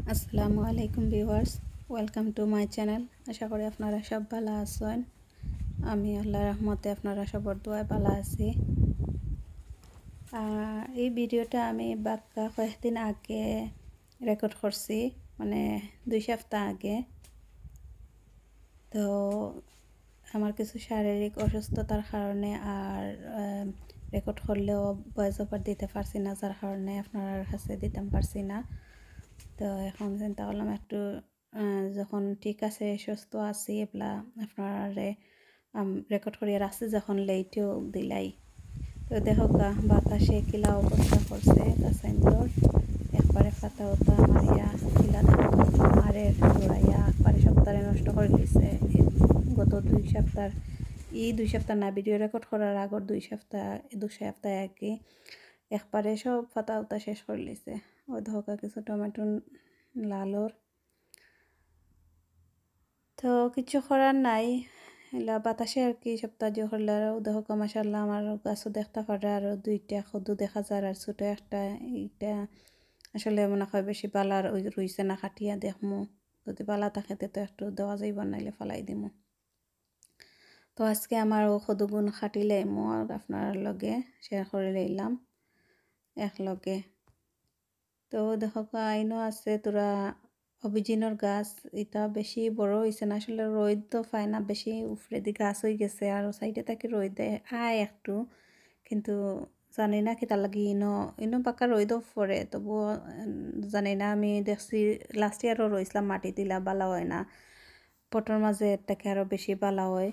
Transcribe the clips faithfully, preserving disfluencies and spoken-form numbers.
আসসালামু আলাইকুম viewers, welcome to my channel. আশা করি আপনারা সব ভালো আছেন। আমি আল্লাহর রহমতে আপনারা সবার দোয়ায় ভালো আছি। এই ভিডিওটা আমি বাক্কা কয়েকদিন আগে রেকর্ড করছি, মানে দুই সপ্তাহ আগে। তো আমার কিছু শারীরিক অসুস্থতার কারণে আর রেকর্ড করলেও ভয়েস ওভার দিতে পারছি না, যার কারণে আপনার কাছে দিতে পারছি না। তো এখন চিন্তা করলাম একটু যখন ঠিক আছে, সুস্থ আছি, এগুলা আপনারে রেকর্ড করিয়ে রাখছি, যখন লেটেও দিলাই। তো দেখো গা বাতাসে কিলা অবস্থা করছে গাছাইন্দর, একবারে পাতা উতা মারিয়া কিলা দেখো মারে দৌড়াইয়া একবারে সপ্তাহে নষ্ট করে দিয়েছে। গত দুই সপ্তাহ ই দুই সপ্তাহ না, ভিডিও রেকর্ড করার আগর দুই সপ্তাহ দু সপ্তাহ আগে একবারে সব পাতা উতা শেষ করে লিছে। ওই ধোকা কিছু টমেটো লালর, তো কিছু করার নাই, এলা বাতাসে আর কি সপ্তাহ যে করলে আর দেখো মাশাআল্লাহ আমার গাছও দেখতে পারে, আর দুইটা খদু দেখা যায়, আর ছোটো একটা এইটা আসলে মনে হয় বেশি পালার ওই রইছে না, খাটিয়া দেখমু যদি পালা থাকে তো একটু দেওয়া যাইব, নাইলে ফালাই দিমু। তো আজকে আমার ও খদুগুণ খাটি লাইমু আর আপনার লগে শেয়ার করে লইলাম একলগে। তো দেখো আইনও আছে তোরা অভিজিনের গাছ, এটা বেশি বড় হয়েছে না, আসলে রোদ তো পায় না বেশি, উপরে দিয়ে গাছ হয়ে গেছে আর সাইডে তাকে রোদ দেয় আয় একটু, কিন্তু জানি না কিতা লাগি ইনো ইনো পাকা রোদও পড়ে, তবুও জানি না। আমি দেখছি লাস্ট ইয়ারও রইছিলাম, মাটি দিলা বালা হয় না, পটর মাঝে তাকে আরও বেশি বালা হয়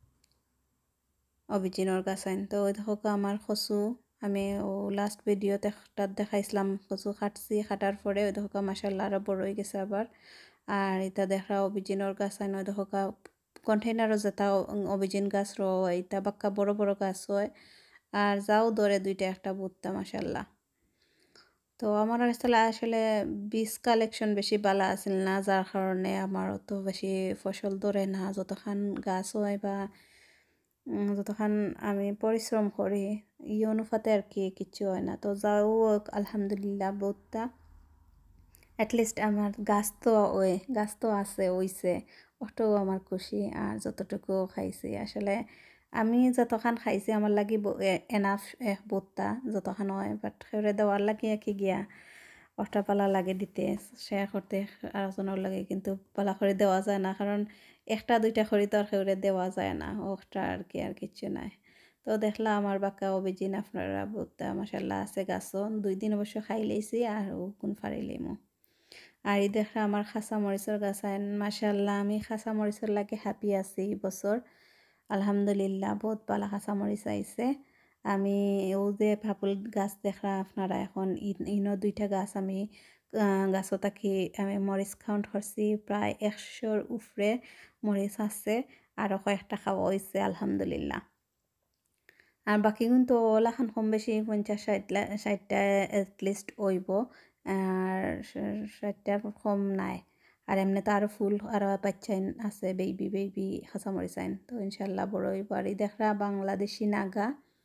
অভিজিনের গাছ আইন। তো ওই দেখো আমার কচু, আমি ও লাস্ট ভিডিওতে তাত দেখাইছিলাম কচু কাটছি, কাটার পরে ওই দেখো মাশাআল্লাহ আরও বড় হয়ে গেছে আবার। আর এটা দেখা অভিজিনের গাছ আইন, ওই দেখো কন্টেইনারও যেটা অভিজিন গাছ র এটা বাক্কা বড় বড় গাছ হয়, আর যাও ধরে দুইটা একটা বুটতা মাশাআল্লাহ। তো আমার আসলে আসলে বীজ কালেকশন বেশি ভালো আছিল না, যার কারণে আমার অত বেশি ফসল ধরে না, যতখান গাছ হয় বা যতক্ষণ আমি পরিশ্রম করি এই অনুপাতে আর কি কিচ্ছু হয় না। তো যাও আলহামদুলিল্লাহ বহুতটা অ্যাটলিস্ট আমার গাছ তো ওই গাছ তো আছে ওইছে, ওটাও আমার খুশি। আর যতটুকু খাইছি আসলে আমি যতখান খাইছি আমার লাগি এনাফ বোত্তা যতখান হয়, বাট সেরে দেওয়ার লাগে কি গিয়া ওটা পালা লাগে দিতে শেয়ার করতে আরেকজনের লাগে, কিন্তু পালা করে দেওয়া যায় না, কারণ একটা দুইটা খড়ি তো আর সেউরে দেওয়া যায় না, ওটা আর কি আর কিচ্ছু নাই। তো দেখলাম আমার বাক্কা অভিজিন আপনারা বোত্তা মাশাআল্লাহ আছে গাছও, দুই দিন অবশ্য খাই লাইছি আর ও কোন ফারিলিমো। আর এই দেখা আমার খাসা মরিচের গাছ আইন, মাশাআল্লাহ আমি খাসা মরিচের লাগে হ্যাপি আছি এই বছর আলহামদুলিল্লাহ, বহুত ভালো খাসা মরিচ আইছে। আমি ও যে ফাপুল গাছ দেখা আপনারা এখন ইনো দুইটা গাছ আমি গাছও থাকি আমি মরিচ কাউন্ট করছি, প্রায় একশোর উপরে মরিচ আছে, আরও কয়েকটা খাওয়া হয়েছে আলহামদুলিল্লাহ। আর বাকি কিন্তু ওলাখান কম বেশি পঞ্চাশ ষাটলা ষাটটা এটলিস্ট ওইব, আর ষাটটার কম নাই। আর এমনি তো আরও ফুল আরও বাচ্চাইন আছে, বেবি বেবি খাঁচামরিচাইন, তো ইনশাল্লাহ বড় হইব। আর এই দেখা বাংলাদেশি নাগা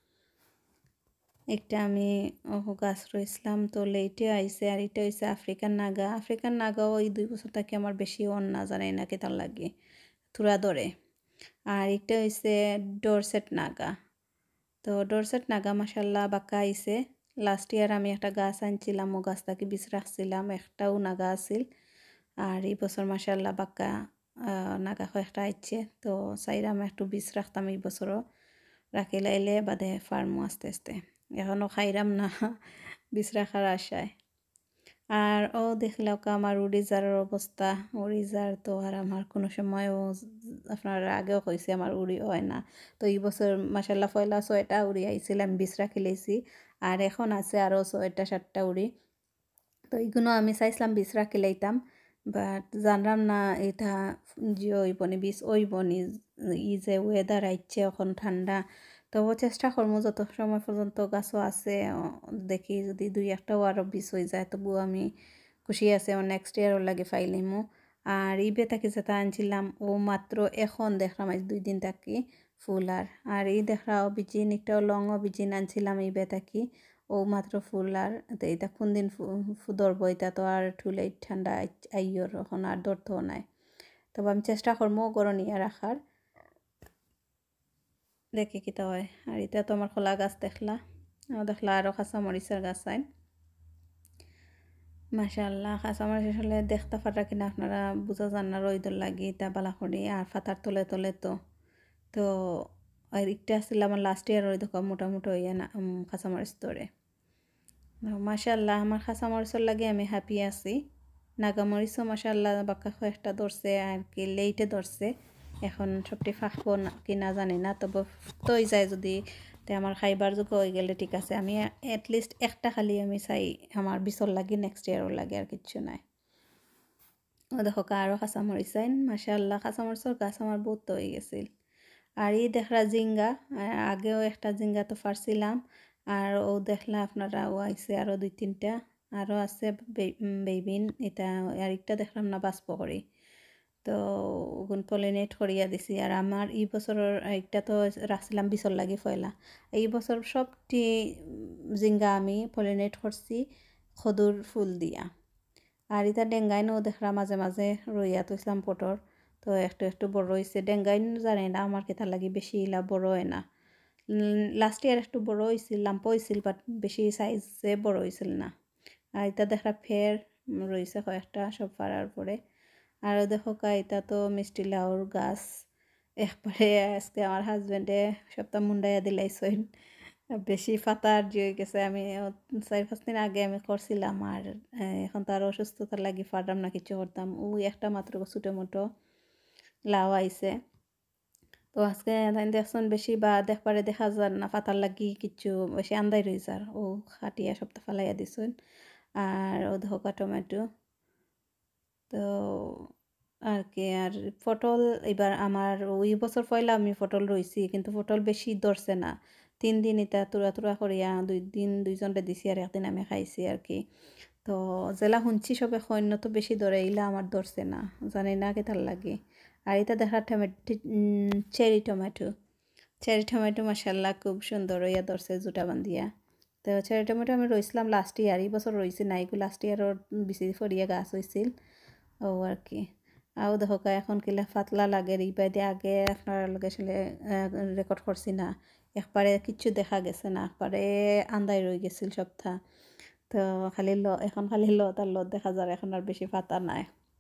একটা আমি গাছ রয়েছিলাম, তো লেটে আইসে। আর এটা হয়েছে আফ্রিকান নাগা। আফ্রিকান নাগাও এই দুই বছর থেকে আমার বেশি অন না জানাই না কেতার লাগে থুরা ধরে। আর এটা হয়েছে ডরসেট নাগা। তো ডরসেট নাগা মাশাল্লাহ বাক্কা আইছে। লাস্ট ইয়ার আমি একটা গাছ আনছিলাম, ও গাছটাকে বীজ রাখছিলাম, একটাও নাগা আছিল। আর এই বছর মাশাল্লাহ বাক্কা নাগা কয়েকটা আইছে, তো চাইরাম একটু বীজ রাখতাম এই বছরও, রাখি লাইলে বাদে ফার্মও আস্তে আস্তে, এখনও খাইরাম না বীজ রাখার আশায়। আর ও দেখলাম আমার উড়িজারের অবস্থা, উড়িজার তো আর আমার কোনো সময় ও আপনার আগেও কইছে আমার উড়ি হয় না। তো এই বছর মাসাল্লাহ পয়লা ছয়টা উড়ি আইছিলাম, বিষ রাখি লেছি, আর এখন আছে আরও ছয়টা সাতটা উড়ি। তো এইগুলো আমি চাইছিলাম বিষ রাখি লাইতাম, বাট জানলাম না এটা যে ওইবনি বিষ ওইবনি, ই যে ওয়েদার আইচ্ছে এখন ঠান্ডা। তবু চেষ্টা করবো যত সময় পর্যন্ত গাছও আছে, দেখি যদি দুই একটাও আরও বিষ হয়ে যায় তবু আমি খুশি আছে, আমার নেক্সট ইয়ারও লাগে ফাইলিমো। আর ইবে থাকি যেটা আনছিলাম ও মাত্র এখন দেখলাম আজ দুই দিন থাকি ফুল। আর আর এই দেখরা অভিজিন একটাও লং অভিজিন আনছিলাম ইবে থাকি, ও মাত্র ফুল আর এটা কোন দিন ধরবো এটা তো আর ঠুলে ঠান্ডা আইয়র এখন আর ধরতেও নাই। তবে আমি চেষ্টা করবো গরম নিয়ে রাখার, দেখি কিতা হয়। আর এটা তো আমার খোলা গাছ দেখলা, দেখলা আরও কাঁচামরিচের গাছ আইন মাশাআল্লাহ। কাঁচামরিচ আসলে দেখতে ফাটা কিনা আপনারা বুঝা যান না, রইদর লাগি তা বালা করি আর ফাতার তলে তলে তো তো আর একটা আসছিল আমার লাস্ট ইয়ার ওই দেখো মোটামুটি হইয়া না কাঁচামরিচ ধরে। মাশাআল্লাহ আমার কাঁচামরিচের লাগে আমি হ্যাপি আছি। নাগামরিচও মাশাআল্লাহ বাক্কা কয়েকটা ধরছে আর কি লেইটে ধরছে, এখন সবটি ফাঁকবো না কি না জানি না, তবে তৈ যায় যদি তে আমার খাইবার যোগ্য হয়ে গেলে ঠিক আছে। আমি এটলিস্ট একটা খালি আমি চাই আমার বিচর লাগি নেক্সট ইয়ারও লাগে, আর কিচ্ছু নাই। ও দেখো আরও কাঁচামরিচ আইন মাশাআল্লাহ, কাঁচামরিচের গাছ আমার বহুত হয়ে গেছিল। আর এই দেখরা জিঙ্গা, আগেও একটা জিঙ্গা তো ফারছিলাম, আর ও দেখলা আপনারা ও আইসে আরও দুই তিনটা, আরও আছে বেবিন। এটা আর একটা দেখলাম না বাষ্প করি, তো ওগুন পলিনেট করিয়া দিছি। আর আমার এই বছরের একটা তো রাখছিলাম বিচর লাগি ফয়লা, এই বছর সবটি জিঙ্গা আমি পলিনেট করছি খদুর ফুল দিয়া। আর এটা ডেঙ্গাইনও দেখরা মাঝে মাঝে রইয়া তুইছিলাম পটর, তো একটু একটু বড় হয়েছে। ডেঙ্গাইন জানি না আমার কেতা লাগি বেশি ইলা বড় হয় না। লাস্ট ইয়ার একটু বড় হয়েছিল, লাম্প হয়েছিল, বাট বেশি সাইজে বড় হয়েছিল না। আর এটা দেখা ফের রয়েছে কয়েকটা সব ফাড়ার পরে। আর দেখো কা এটা তো মিষ্টি লাউর গাছ, একবারে আজকে আমার হাজব্যান্ডে সপ্তাহ মুন্ডাইয়া দিলাইছেন, বেশি ফাতার দিয়ে গেছে। আমি চার পাঁচ দিন আগে আমি করছিলাম, আর এখন তার অসুস্থতার লাগি ফাটাম না কিছু করতাম। ওই একটা মাত্র ছোটো মোটো লাউ আইছে, তো আজকে দেখছেন বেশি বা দেখবারে দেখা যার না ফাতার লাগি কিছু বেশি আন্দাই রয়ে যার, ও খাটিয়া সপ্তাহ ফালাইয়া দিছেন। আর ও ধোকা টমেটো তো আর কি। আর পটল এবার আমার ওই বছর পয়লা আমি পটল রইছি, কিন্তু পটল বেশি ধরছে না। তিন দিন এটা তুরা তুরা করিয়া দুই দিন দুইজনটা দিছি, আর একদিন আমি খাইছি আর কি। তো জেলা শুনছি সবে সৈন্য তো বেশি ধরে, ইলা আমার ধরছে না, জানি না কেতার লাগে। আর এটা দেখার tomato cherry tomato, cherry tomato মাশাআল্লাহ খুব সুন্দর হইয়া ধরছে জুটা বান্ধিয়া। তো চেরি টমেটো আমি রইছিলাম লাস্ট ইয়ার, এই বছর রয়েছি না, এগুলো লাস্ট ইয়ারও বেশি ফরিয়া গাছ হয়েছিল ও আর কি। আও দেখো এখন কিলা পাতলা লাগে রিবাই দিয়ে, আগে আপনার লগে আসলে রেকর্ড করছি না, একবারে কিচ্ছু দেখা গেছে না, একবারে আন্দাই রয়ে গেছিল সপ্তাহ। তো খালি ল এখন খালি ল তার লত দেখা যায়, এখন আর বেশি পাতা নাই।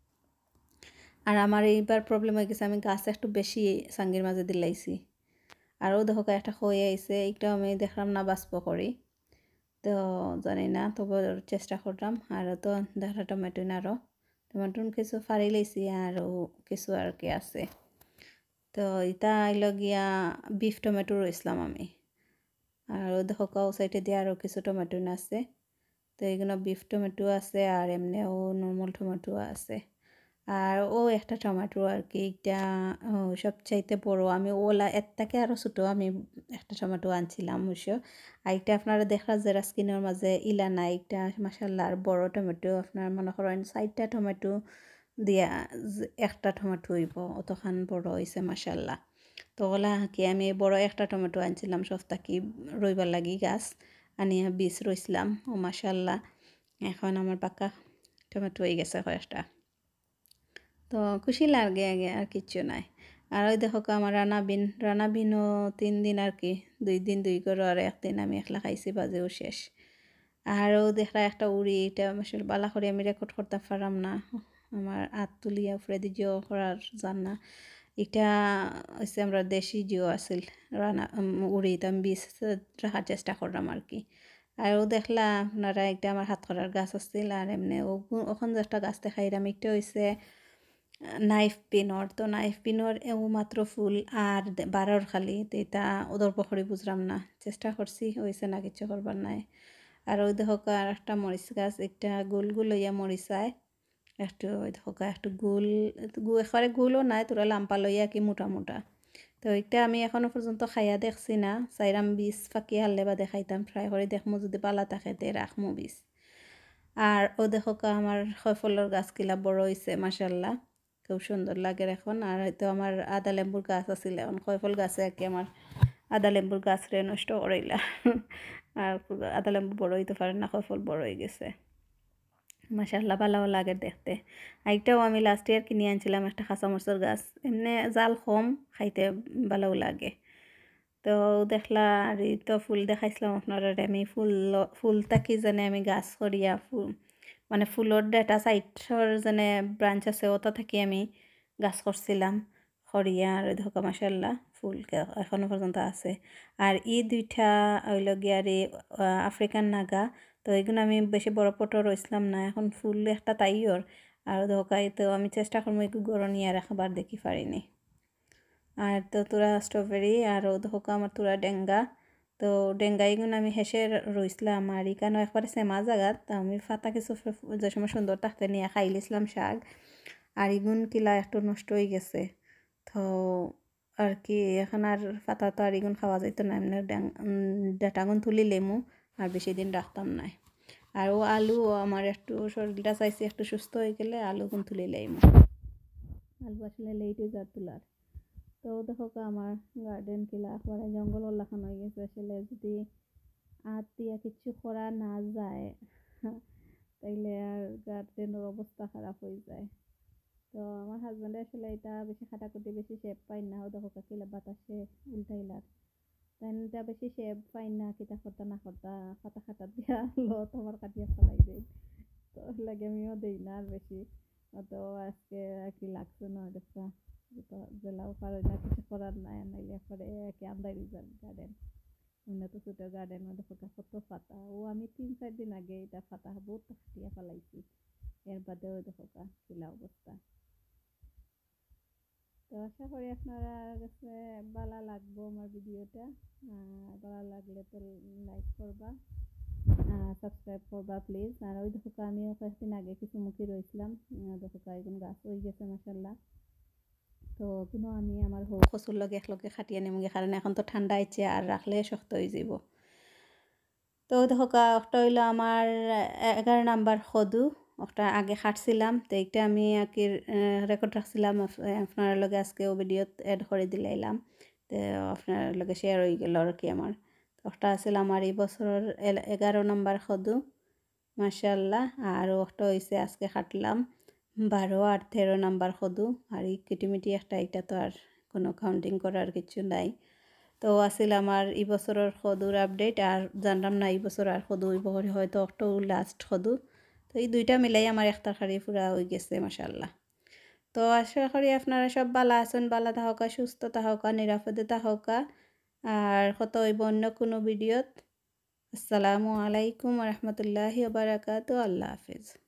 আর আমার এইবার প্রবলেম হয়ে গেছে, আমি গাছ একটু বেশি সাঙ্গির মাঝে দিলাইছি। আরও দেখো একটা হয়ে আইছে, এইটাও আমি দেখলাম না বাষ্প করি, তো জানি না, তবে চেষ্টা করলাম। আর তো দেখা টমেটো আরও টমেটো কিছু ফাড়ি লাইছি, আরও কিছু আর কি আছে। তো এটা আইল গিয়া বিফ টমেটো রইছিলাম আমি, আর দেখো কাউ সাইডে দিয়ে আরও কিছু টমেটো আছে। তো এইগুলো বিফ টমেটো আছে, আর এমনিও নর্মাল টমেটো আছে। আর ও একটা টমেটো আর কি, এটা সবচাইতে বড়, আমি ওলা এর থেকে আরও ছোটো আমি একটা টমেটো আনছিলাম অবশ্য। আর এটা আপনারা দেখা যারা স্কিনের মাঝে ইলা নাই, এটা মাশাআল্লাহ আর বড় টমেটো, আপনার মনে করেন চারটা টমেটো দিয়া একটা টমেটো হইব, অতখান বড় হয়েছে মাশাআল্লাহ। তো ওলা কি আমি বড় একটা টমেটো আনছিলাম সপ্তাহ কি রইবার লাগি গাছ আনিয়া বীজ রইছিলাম, ও মাশাআল্লাহ এখন আমার পাকা টমেটো হয়ে গেছে কয়েকটা, তো খুশি লাগে আগে, আর কিচ্ছু নাই। আর ওই দেখো আমার রানা বিন, রানা বিনও তিন দিন আর কি, দুই দিন দুই করে, আর একদিন আমি একলা খাইছি, বাজেও শেষ। আরও দেখলা একটা উড়ি, এটা আসলে বালা করে আমি রেকর্ড করতে পারলাম না, আমার হাত তুলিয়া উপরে দিয়ে জিও করার জান না। এটা হচ্ছে আমরা দেশি জিও আছিল রানা উড়ি, তো আমি বীজ রাখার চেষ্টা করলাম আর কি। আরও দেখলা আপনারা একটা আমার হাত করার গাছ আসছিল, আর এমনি ওখান যে একটা গাছ দেখাইলাম, একটা হয়েছে নাইফ পিনর। তো নাইফ পিনর এও মাত্র ফুল আর বারোর খালি, তো এটা ওদর পখরি বুঝলাম না, চেষ্টা করছি হয়েছে না, কিছু করবার নাই। আর ওই দেখো আর একটা মরিচ গাছ, একটা গোল গোল লইয়া মরিচায় একটু, ওই দেখো একটু গোল গু একেবারে গোলও নাই, তোরা লাম্পা লইয়া কি মোটা মোটা। তো এটা আমি এখনও পর্যন্ত খাইয়া দেখছি না, চাইরাম বীজ ফাঁকি হারলে বা দেখাইতাম, ফ্রাই করে দেখমু যদি পালা থাকে তে রাখমু বীজ। আর ও দেখো আমার ফলের গাছগুলা বড় হয়েছে মাশাআল্লাহ, খুব সুন্দর লাগে এখন। আর হয়তো আমার আদা লেম্বুর গাছ আছিল, এখন কয়ফল গাছে আর কি আমার আদা লেম্বুর গাছ রে নষ্ট করাইলা আর আদা লেম্বু বড় হইতে পারে না, ফল বড় হয়ে গেছে। মাশাআল্লাহ ভালোও লাগে দেখতে। আরেকটাও আমি লাস্ট ইয়ার কিনে আনছিলাম একটা কাঁচামরিচের গাছ, এমনি জাল কম, খাইতে ভালোও লাগে। তো দেখলা আর এই তো ফুল দেখাইছিলাম আপনারা, আমি ফুল ফুল থাকি যেনে আমি গাছ করিয়া ফুল মানে ফুলর ডাটা সাইডর যেনে ব্রাঞ্চ আছে ওটা থাকি আমি গাছ করছিলাম করিয়া, আর দেখো মাশাআল্লাহ ফুল এখনো পর্যন্ত আছে। আর এই দুইটা হইল গিয়া রে আফ্রিকান নাগা, তো এগুলো আমি বেশি বড় পটো রইছিলাম না, এখন ফুল একটা তাইওর আর ধোকাই, তো আমি চেষ্টা করবো একটু গরম নিয়ে রাখবার, দেখি পারিনি। আর তো তোরা স্ট্রবেরি আর ধোকা আমার তোরা ডেঙ্গা, তো ডেঙ্গা এগুলো আমি হেসে রইছিলাম। আর এখানেও একবারে সেমা জায়গাত আমি ফাতা কিছু যে সময় সুন্দর থাকতে নিয়ে খাইলিছিলাম শাক, আর এগুন কিলা একটু নষ্ট হয়ে গেছে। তো আর কি এখন আর ফাতা তো আর এগুন খাওয়া যাইতো না, এমনি ডাটাগুন তুলি লেমু আর বেশি দিন রাখতাম না। আর ও আলু আমার একটু শরীরটা চাইছে একটু সুস্থ হয়ে গেলে আলু গুন তুলি লেমু, আলু আসলে লেট হয়ে যার তোলার। তো দেখো আমার গার্ডেন কিলা একবারে জঙ্গল লাখানো হয়ে গেছে, আসলে যদি হাত দিয়া কিছু করা না যায় তাইলে আর গার্ডেনের অবস্থা খারাপ হয়ে যায়। তো আমার হাজব্যান্ডে আসলে এটা বেশি খাটাকুটি বেশি শেপ পাই না, ও দেখো কিলা বাতাসে উল্টাইলার, তাই এটা বেশি শেপ পাই না, কিতা করতা না করতা খাতা খাতা দিয়া লত আমার কাটিয়া ফেলাই দেয়, তো লাগে আমিও দেই না আর বেশি। তো আজকে আর কি লাগছে না দেখতা জেলাও পারে না, কিছু করার নাই, নাইলে পরে একে আন্দাই রিজার্ভ গার্ডেন এমনি তো ছোটো গার্ডেন মধ্যে ফোটা কত পাতা, ও আমি তিন চার দিন আগে এটা পাতা বহুত কাটিয়া ফেলাইছি, এর বাদেও দেখো কিলা অবস্থা। তো আশা করি আপনারা কাছে ভালো লাগবো আমার ভিডিওটা, ভালো লাগলে তো লাইক করবা, সাবস্ক্রাইব করবা প্লিজ। আর ওই দেখো আমিও কয়েকদিন আগে কিছু মুখি রয়েছিলাম, দেখো এখন গাছ হয়ে গেছে মাশাআল্লাহ। তো কোনো আমি আমার কচুর লগে একলগে খাটিয়ে নিমগে, কারণ এখন তো ঠান্ডা আইছে আর রাখলে শক্ত হয়ে যাব। তো দেখো একটা হইলো আমার এগারো নাম্বার সদু, একটা আগে খাটছিলাম, তো এইটা আমি আর কি রেকর্ড রাখছিলাম আপনার লগে আজকেও ভিডিওত এড করে দিলাইলাম, তো আপনার লগে শেয়ার হয়ে গেল আর কি। আমার একটা আছিল আমার এই বছরের এগারো নাম্বার সদু মাশাআল্লাহ, আর একটা হয়েছে আজকে খাটলাম বারো আর তেরো নাম্বার সদু, আর এই কিটিমিটি একটা, এটা তো আর কোনো কাউন্টিং করার কিছু নাই। তো আসলে আমার এই বছরের সদুর আপডেট, আর জানলাম না এই বছর আর সদু হয়তো অক্টো লাস্ট সদু, তো এই দুইটা মিলাই আমার একটা শাড়ি পুরা হয়ে গেছে মাশাআল্লাহ। তো আশা করি আপনারা সব ভালো আছেন, ভালো থাকা, সুস্থ থাকা, নিরাপদে থাকা, আর কত হইব অন্য কোনো ভিডিওত। আসসালামু আলাইকুম রহমতুল্লাহি ওয়া বারাকাতুহু, আল্লাহ হাফেজ।